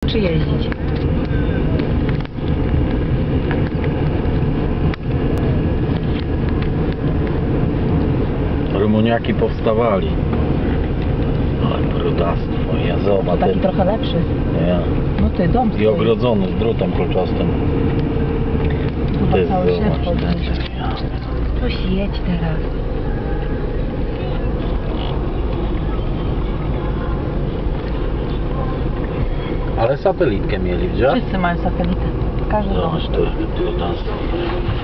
czy jeździć? Rumuniaki powstawali. Ale brudastwo, ja zobacz. Taki trochę lepszy. Nie. No ty, dom stoi. I ogrodzony z drutem kolczastym. Chyba cały szef zobacz, podniesie. Coś jedź teraz. Ale satelitkę mieli, widziałeś? Wszyscy mają satelitę. Każdy dom. Zobacz, to jest brudastwo.